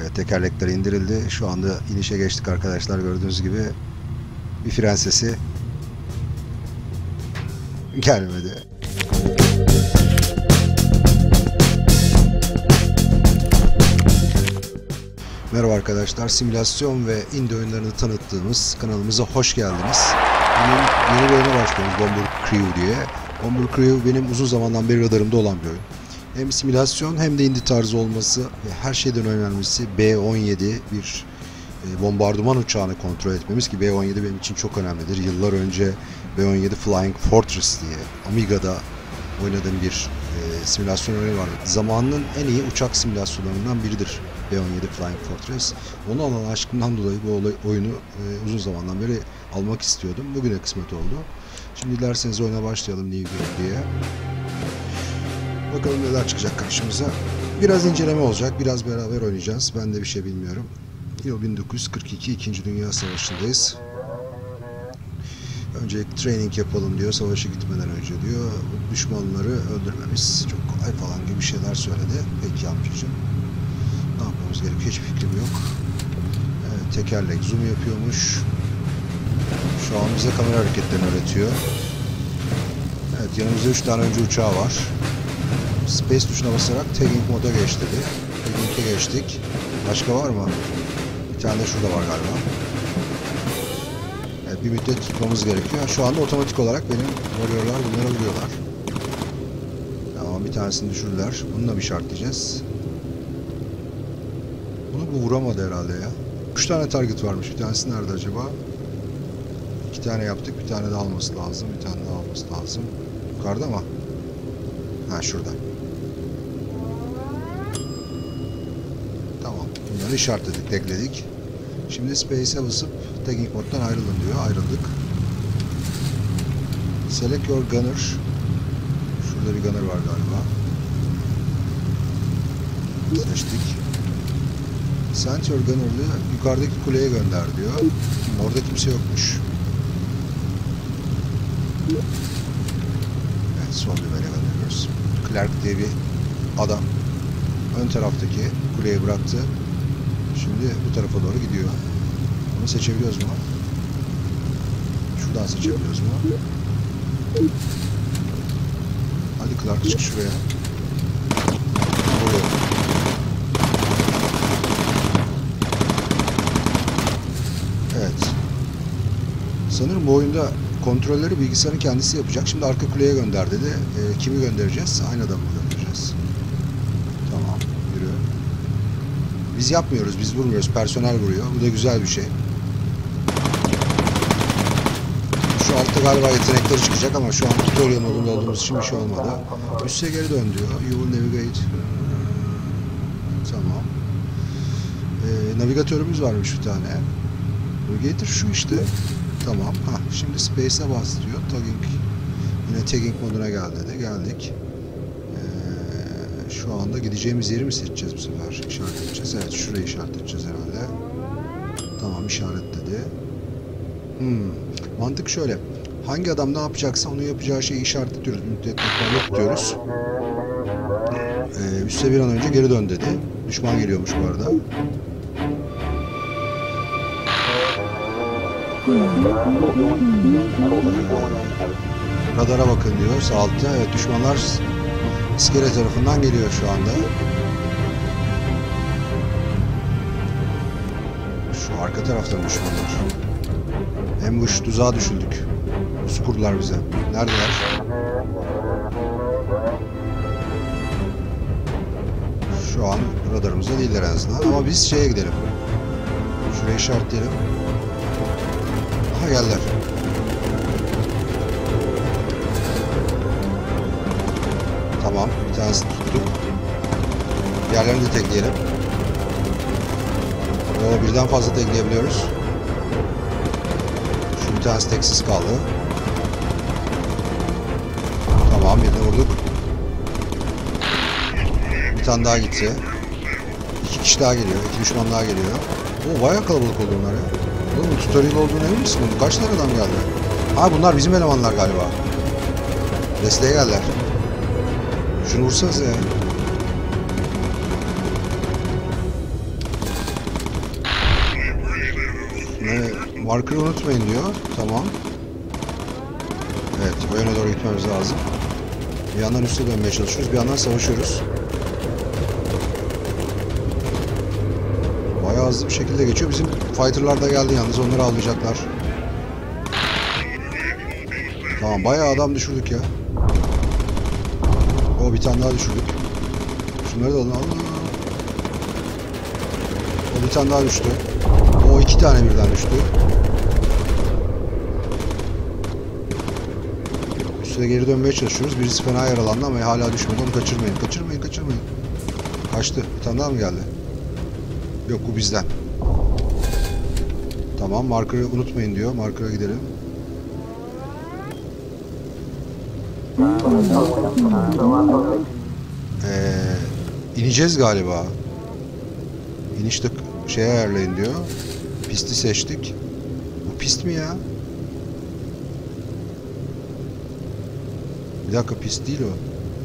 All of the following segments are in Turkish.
Evet, tekerlekler indirildi. Şu anda inişe geçtik arkadaşlar, gördüğünüz gibi. Bir fren sesi gelmedi. Merhaba arkadaşlar, simülasyon ve indie oyunlarını tanıttığımız kanalımıza hoş geldiniz. Bugün yeni bir oyuna başlıyoruz, Bomber Crew diye. Bomber Crew benim uzun zamandan beri radarımda olan bir oyun. Hem simülasyon hem de indie tarzı olması ve her şeyden önemlisi B-17 bir bombardıman uçağını kontrol etmemiz, ki B-17 benim için çok önemlidir. Yıllar önce B-17 Flying Fortress diye Amiga'da oynadığım bir simülasyon oyunu vardı. Zamanının en iyi uçak simülasyonlarından biridir B-17 Flying Fortress. Ona olan aşkımdan dolayı bu oyunu uzun zamandan beri almak istiyordum. Bugüne kısmet oldu. Şimdi dilerseniz oyuna başlayalım, New Game diye. Bakalım neler çıkacak karşımıza. Biraz inceleme olacak, biraz beraber oynayacağız. Ben de bir şey bilmiyorum. Yıl 1942, 2. Dünya Savaşı'ndayız. Öncelikle training yapalım diyor, savaşa gitmeden önce diyor. Düşmanları öldürmemiz çok kolay falan gibi şeyler söyledi. Peki amcacığım. Ne yapmamız gerekiyor? Hiç fikrim yok. Evet, tekerlek zoom yapıyormuş. Şu an bize kamera hareketlerini öğretiyor. Evet, yanımızda 3 tane önce uçağı var. Space tuşuna basarak tagging moda geç dedi. Tagging'e geçtik. Başka var mı? Bir tane de şurada var galiba. Evet, bir müddet tutmamız gerekiyor. Şu anda otomatik olarak benim varıyorlar, bunlara vuruyorlar. Tamam, bir tanesini düşürdüler. Bunu da bir işaretleyeceğiz. Bunu bu vuramadı herhalde ya. 3 tane target varmış. Bir tanesi nerede acaba? 2 tane yaptık. Bir tane daha alması lazım. Bir tane daha alması lazım. Yukarıda mı? Ha, şurada. Tamam. Bunları işaretledik, tekledik. Şimdi Space'e basıp tagging moddan ayrılın diyor. Ayrıldık. Select your gunner. Şurada bir gunner var galiba. Seçtik. Send your gunner'ı yukarıdaki kuleye gönder diyor. Orada kimse yokmuş. Evet, son düğmeye gönderiyoruz. Clark diye bir adam ön taraftaki kuleyi bıraktı. Şimdi bu tarafa doğru gidiyor. Onu seçebiliyoruz mu? Şuradan seçebiliyoruz mu? Hadi Clark, çık şuraya. Oluyor. Evet. Sanırım bu oyunda kontrolleri bilgisayarın kendisi yapacak. Şimdi arka kuleye gönder dedi. Kimi göndereceğiz? Aynı adamı göndereceğiz. Tamam. Yürü. Biz yapmıyoruz. Biz vurmuyoruz. Personel vuruyor. Bu da güzel bir şey. Şu altta galiba yetenekleri çıkacak ama şu an tutorial modunda olduğumuz için bir şey olmadı. Üste geri dön diyor. You will navigate. Tamam. Navigatörümüz varmış bir tane. Navigator şu işte. Tamam. Ha, şimdi Space'e bas diyor. Tagging. Yine tagging moduna gel dedi. Geldik. Şu anda gideceğimiz yeri mi seçeceğiz bu sefer? İşaret edeceğiz. Evet, şurayı işaret edeceğiz herhalde. Tamam, işaretledi. Mantık şöyle. Hangi adam ne yapacaksa onu yapacağı şeyi işaretliyoruz. Müddet yok diyoruz. Üste bir an önce geri dön dedi. Düşman geliyormuş bu arada. Radara bakın diyor sağ altta. Evet, düşmanlar iskele tarafından geliyor şu anda. Şu arka taraftan düşmanlar. Ambush, tuzağa düşüldük. Pusu kurdular bize. Neredeler? Şu an radarımızda değiller en azından. Ama biz şeye gidelim. Şurayı işaretleyelim. Aha, geldiler. Tamam, bir tanesini tuttuk. Diğerlerini de tekleyelim. Birden fazla tekleyebiliyoruz. Şu bir tanesi teksiz kaldı. Tamam, birini vurduk. Bir tane daha gitti. 2 kişi daha geliyor. 2 düşman daha geliyor. Bayağı kalabalık oldu bunlar ya. Oğlum, tutorial olduğunu emin misin? Kaç tane adam geldi? Ha, bunlar bizim elemanlar galiba. Desteğe geldiler. Şunu vursanız ya. Marker'ı unutmayın diyor. Tamam. Evet, o yöne doğru gitmemiz lazım. Bir yandan üste dönmeye çalışıyoruz, bir yandan savaşıyoruz. Bayağı hızlı bir şekilde geçiyor. Bizim fighter'lar da geldi yalnız, onları avlayacaklar. Tamam, bayağı adam düşürdük ya. O bir tane daha düşürdük. Şunları da alın. O bir tane daha düştü. O iki tane birden düştü. Üstüne geri dönmeye çalışıyoruz. Birisi fena yaralandı ama hala düşmedi. Onu kaçırmayın. Kaçırmayın. Kaçtı. Bir tane daha mı geldi? Yok, bu bizden. Tamam, marker'ı unutmayın diyor. Marker'a gidelim. İneceğiz galiba. İnişte şeye ayarlayın diyor. Pisti seçtik. Bu pist mi ya? Bir dakika, pist değil o.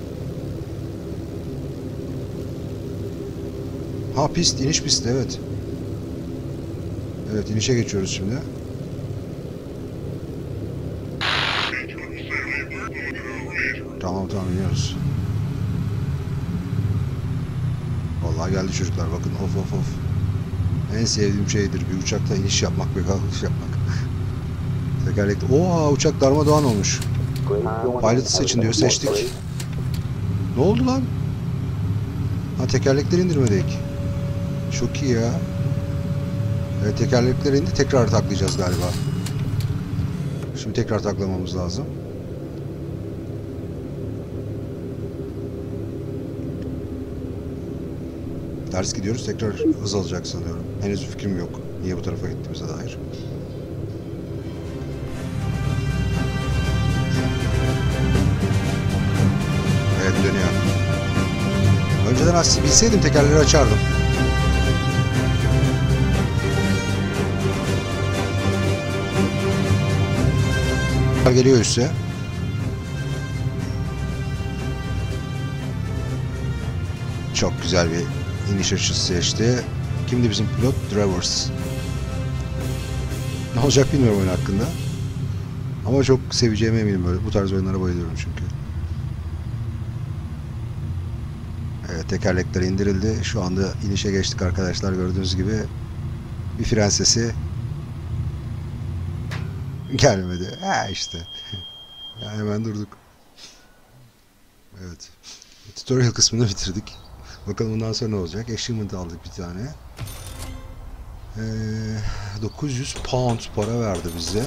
Ha, pist, iniş pisti, evet. Evet, inişe geçiyoruz şimdi. Tamam iniyoruz. Vallahi geldi çocuklar, bakın, of. En sevdiğim şeydir bir uçakta iniş yapmak ve kalkış yapmak. Tekerlekli. Oha, uçak darmadağın olmuş. Pilot'ı seçin diyor, seçtik. Ne oldu lan? Ha, tekerlekleri indirmedik. Çok iyi ya. Evet, tekerlekler indi, tekrar taklayacağız galiba. Şimdi tekrar taklamamız lazım. Ters gidiyoruz, tekrar hız alacak sanıyorum. Henüz fikrim yok niye bu tarafa gittiğimize dair. Evet, dönüyor. Önceden bilseydim tekerleri açardım. Geliyor üste. Çok güzel bir iniş açısı seçti. Kimdi bizim pilot? Travers. Ne olacak bilmiyorum oyun hakkında. Ama çok seveceğime eminim böyle. Bu tarz oyunlara bayılıyorum çünkü. Evet, tekerlekler indirildi. Şu anda inişe geçtik arkadaşlar. Gördüğünüz gibi bir fren sesi gelmedi. İşte. Yani hemen durduk. Evet. Tutorial kısmını bitirdik. Bakalım bundan sonra ne olacak? Achievement aldık bir tane. 900 pound para verdi bize.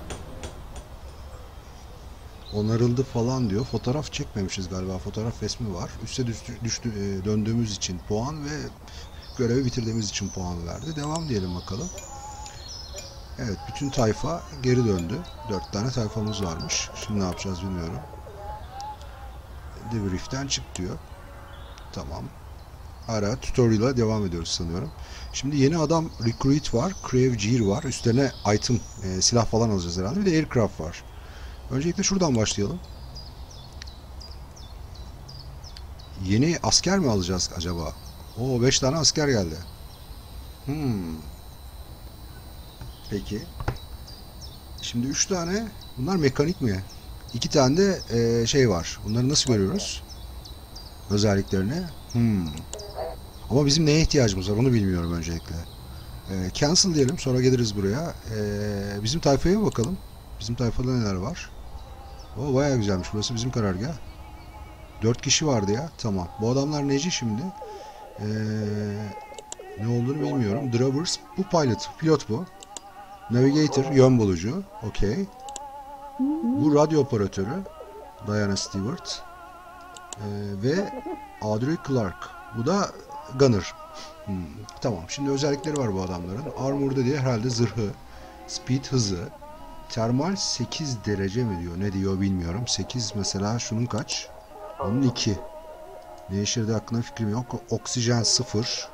Onarıldı falan diyor. Fotoğraf çekmemişiz galiba. Fotoğraf resmi var. Üste döndüğümüz için puan ve görevi bitirdiğimiz için puan verdi. Devam diyelim bakalım. Evet, bütün tayfa geri döndü. 4 tane tayfamız varmış. Şimdi ne yapacağız bilmiyorum. Debrief'ten çık diyor. Tamam. Ara tutorial'a devam ediyoruz sanıyorum. Şimdi yeni adam recruit var. Crave Gear var. Üstlerine item, silah falan alacağız herhalde. Bir de aircraft var. Öncelikle şuradan başlayalım. Yeni asker mi alacağız acaba? Oo, 5 tane asker geldi. Peki. Şimdi 3 tane. Bunlar mekanik mi? 2 tane de şey var. Bunları nasıl görüyoruz? Özelliklerini. Ama bizim neye ihtiyacımız var onu bilmiyorum öncelikle. Cancel diyelim, sonra geliriz buraya. Bizim tayfaya mı bakalım? Bizim tayfada neler var? O bayağı güzelmiş. Burası bizim karargah. 4 kişi vardı ya. Tamam. Bu adamlar neci şimdi? Ne olduğunu bilmiyorum. Dravers. Bu pilot. Pilot bu. Navigator. Yön bulucu. Okey. Bu radyo operatörü. Diana Stewart. Ve Audrey Clark. Bu da Gunner. Tamam. Şimdi özellikleri var bu adamların. Armor dediği herhalde zırhı. Speed, hızı. Termal 8 derece mi diyor? Ne diyor bilmiyorum. 8 mesela şunun kaç? Onun 2. Ne işe yaradığı hakkında fikrim yok. Oksijen 0.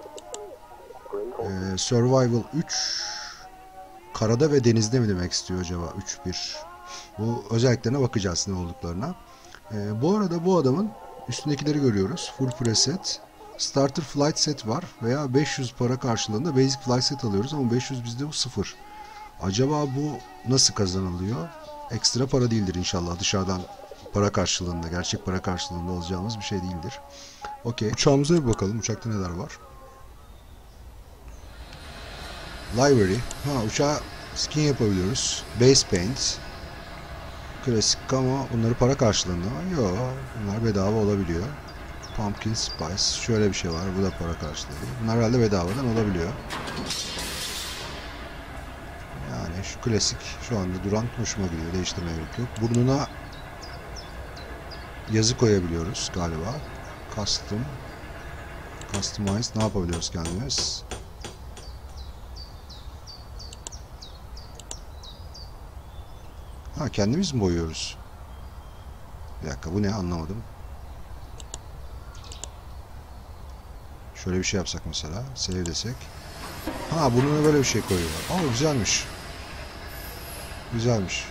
Survival 3. Karada ve denizde mi demek istiyor acaba? 3-1. Bu özelliklerine bakacağız ne olduklarına. Bu arada bu adamın üstündekileri görüyoruz. Full preset. Starter flight set var veya 500 para karşılığında basic flight set alıyoruz ama 500 bizde bu 0. Acaba bu nasıl kazanılıyor? Ekstra para değildir inşallah. Dışarıdan para karşılığında, gerçek para karşılığında alacağımız bir şey değildir. Okey. Uçağımıza bir bakalım. Uçakta neler var? Library. Uçağa skin yapabiliyoruz. Base paint. Klasik ama bunları para karşılığında mı? Yok. Bunlar bedava olabiliyor. Pumpkin Spice. Şöyle bir şey var. Bu da para karşılığı. Bunlar herhalde bedavadan olabiliyor. Yani şu klasik şu anda duran hoşuma gidiyor. Değiştirmeye gerek yok. Burnuna yazı koyabiliyoruz galiba. Custom. Customize. Ne yapabiliyoruz kendimiz? Kendimiz mi boyuyoruz? Bir dakika, bu ne, anlamadım. Şöyle bir şey yapsak mesela. Save desek. Burnuna böyle bir şey koyuyorlar. Güzelmiş. Güzelmiş.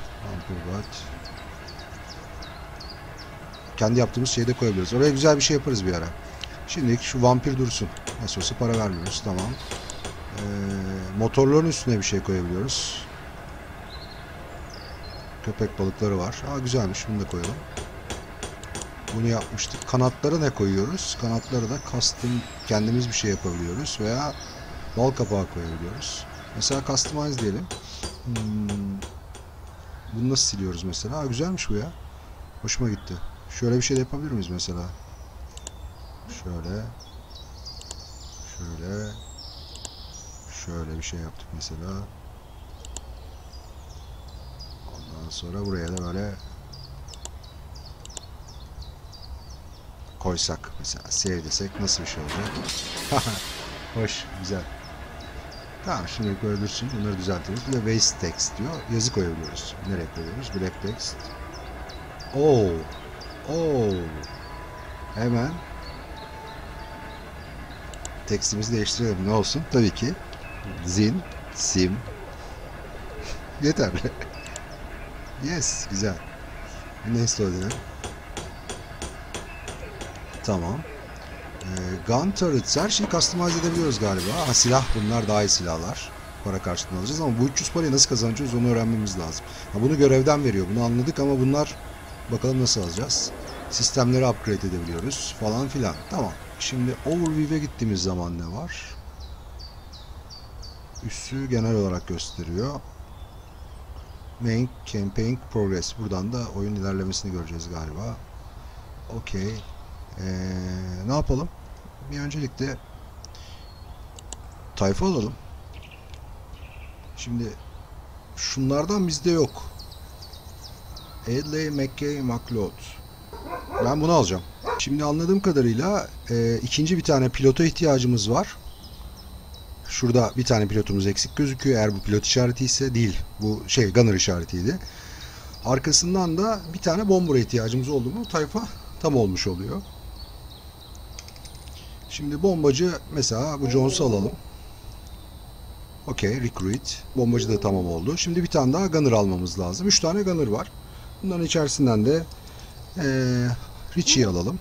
Kendi yaptığımız şeyi de koyabiliriz. Oraya güzel bir şey yaparız bir ara. Şimdilik şu vampir dursun. Nasıl olsa para vermiyoruz. Tamam. Motorların üstüne bir şey koyabiliyoruz. Köpek balıkları var. Güzelmiş. Bunu da koyalım. Bunu yapmıştık. Kanatlara ne koyuyoruz? Kanatları da custom, kendimiz bir şey yapabiliyoruz veya bal kapağı koyabiliyoruz. Mesela customize diyelim. Bunu nasıl siliyoruz mesela? Güzelmiş bu ya. Hoşuma gitti. Şöyle bir şey de yapabilir miyiz mesela? Şöyle. Şöyle bir şey yaptık mesela. Ondan sonra buraya da böyle koysak mesela, save desek nasıl bir şey olacak? Hoş, güzel. Tamam, şimdi böyle dursun. Bunları düzeltiriz. Bir de waste text diyor. Yazı koyabiliyoruz. Nereye koyuyoruz? Black text. Hemen tekstimizi değiştirelim. Ne olsun? Tabii ki zin, sim. Yeterli. Yes, güzel. Neyse o dedim. Tamam. Gun turrets, her şeyi customize edebiliyoruz galiba. Silah, bunlar daha iyi silahlar. Para karşılığında alacağız ama bu 300 parayı nasıl kazanacağız onu öğrenmemiz lazım. Bunu görevden veriyor. Bunu anladık ama bunlar, bakalım nasıl alacağız. Sistemleri upgrade edebiliyoruz falan filan. Tamam. Şimdi overview'e gittiğimiz zaman ne var? Üssü genel olarak gösteriyor. Main campaign progress. Buradan da oyun ilerlemesini göreceğiz galiba. Okey. Ne yapalım? Bir öncelikle tayfa alalım. Şimdi şunlardan bizde yok. Adley, McKay, McLeod. Ben bunu alacağım. Şimdi anladığım kadarıyla ikinci bir tane pilota ihtiyacımız var. Şurada bir tane pilotumuz eksik gözüküyor. Eğer bu pilot işareti ise değil. Bu gunner işaretiydi. Arkasından da bir tane bombara ihtiyacımız oldu mu tayfa tam olmuş oluyor. Şimdi bombacı mesela bu Jones'u alalım. Okey, recruit. Bombacı da tamam oldu. Şimdi bir tane daha gunner almamız lazım. 3 tane gunner var. Bunların içerisinden de Richie'yi alalım.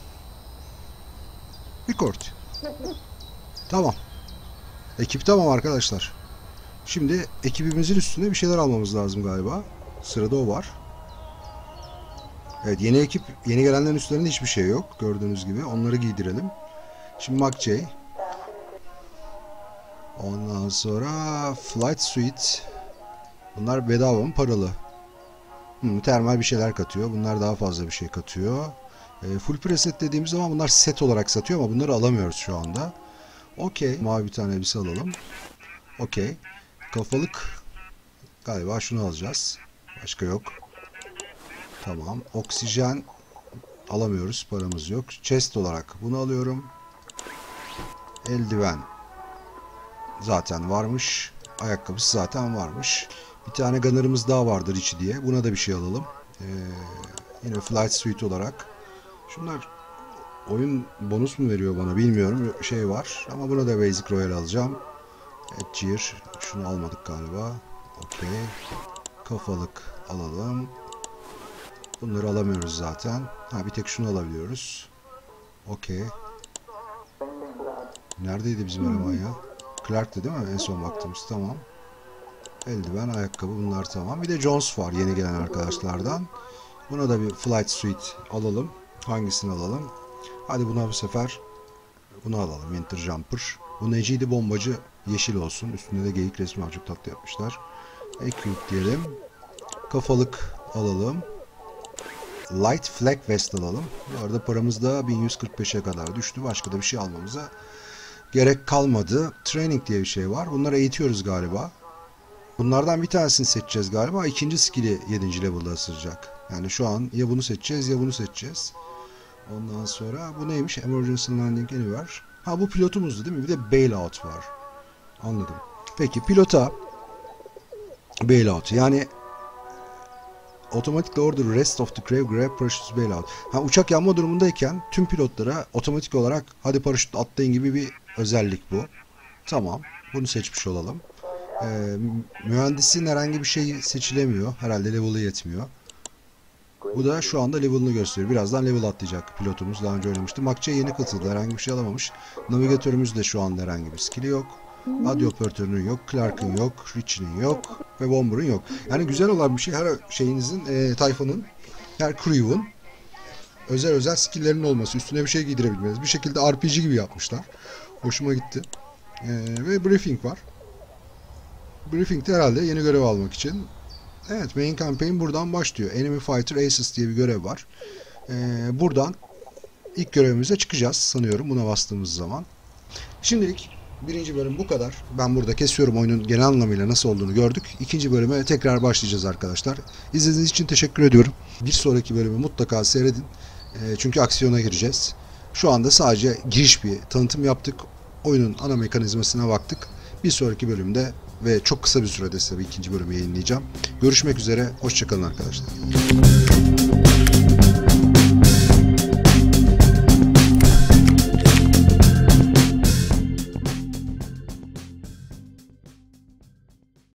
Record. Tamam. Ekip tamam arkadaşlar. Şimdi ekibimizin üstüne bir şeyler almamız lazım galiba. Sırada o var. Evet, yeni ekip, yeni gelenlerin üstlerinde hiçbir şey yok. Gördüğünüz gibi. Onları giydirelim. Şimdi McJ. Ondan sonra Flight Suite. Bunlar bedava mı? Paralı. Termal bir şeyler katıyor. Bunlar daha fazla bir şey katıyor. Full preset dediğimiz zaman bunlar set olarak satıyor ama bunları alamıyoruz şu anda. Okey. Mavi bir tane elbise alalım. Okey. Kafalık. Galiba şunu alacağız. Başka yok. Tamam. Oksijen alamıyoruz. Paramız yok. Chest olarak bunu alıyorum. Eldiven zaten varmış. Ayakkabısı zaten varmış. Bir tane gunner'ımız daha vardır içi diye. Buna da bir şey alalım. Yine Flight Suite olarak. Şunlar oyun bonus mu veriyor bana bilmiyorum. Şey var. Ama buna da Basic Royal alacağım. Edgear. Şunu almadık galiba. Okey. Kafalık alalım. Bunları alamıyoruz zaten. Bir tek şunu alabiliyoruz. Okey. Neredeydi bizim eleman ya? Clark'tı değil mi? En son baktığımız. Tamam. Eldiven, ayakkabı, bunlar tamam. Bir de Jones var yeni gelen arkadaşlardan. Buna da bir Flight Suite alalım. Hangisini alalım? Hadi buna bu sefer bunu alalım. Winter Jumper. Bu neciydi? Bombacı yeşil olsun. Üstünde de geyik resmi var. Çok tatlı yapmışlar. Equip diyelim. Kafalık alalım. Light Flag Vest alalım. Bu arada paramız da 1145'e kadar düştü. Başka da bir şey almamıza gerek kalmadı. Training diye bir şey var. Bunları eğitiyoruz galiba. Bunlardan bir tanesini seçeceğiz galiba. İkinci skill'i 7. level'da ısıracak. Yani şu an ya bunu seçeceğiz ya bunu seçeceğiz. Ondan sonra bu neymiş? Emergency Landing Anywhere. Ha, bu pilotumuzdu değil mi? Bir de Bailout var. Anladım. Peki pilota Bailout, yani Automatic order rest of the crew grab parachute bailout. Ha, uçak yanma durumundayken tüm pilotlara otomatik olarak hadi paraşütle atlayın gibi bir özellik bu. Tamam. Bunu seçmiş olalım. Mühendisin herhangi bir şey seçilemiyor. Herhalde level'ı yetmiyor. Bu da şu anda level'ını gösteriyor. Birazdan level atlayacak pilotumuz. Daha önce oynamıştı. Makça'ya yeni katıldı. Herhangi bir şey alamamış. Navigatörümüz de şu anda herhangi bir skill'i yok. Radyo operatörünün yok. Clark'ın yok. Richie'nin yok. Ve Bomber'ın yok. Yani güzel olan bir şey. Her şeyinizin, tayfanın, her crew'un özel skill'lerinin olması. Üstüne bir şey giydirebilmeniz. Bir şekilde RPG gibi yapmışlar. Hoşuma gitti. Ve briefing var. Briefing de herhalde yeni görev almak için. Evet, main campaign buradan başlıyor. Enemy Fighter Aces diye bir görev var. Buradan ilk görevimize çıkacağız sanıyorum buna bastığımız zaman. Şimdilik birinci bölüm bu kadar. Ben burada kesiyorum, oyunun genel anlamıyla nasıl olduğunu gördük. İkinci bölüme tekrar başlayacağız arkadaşlar. İzlediğiniz için teşekkür ediyorum. Bir sonraki bölümü mutlaka seyredin. Çünkü aksiyona gireceğiz. Şu anda sadece giriş bir tanıtım yaptık. Oyunun ana mekanizmasına baktık. Bir sonraki bölümde ve çok kısa bir sürede size ikinci bölümü yayınlayacağım. Görüşmek üzere. Hoşça kalın arkadaşlar.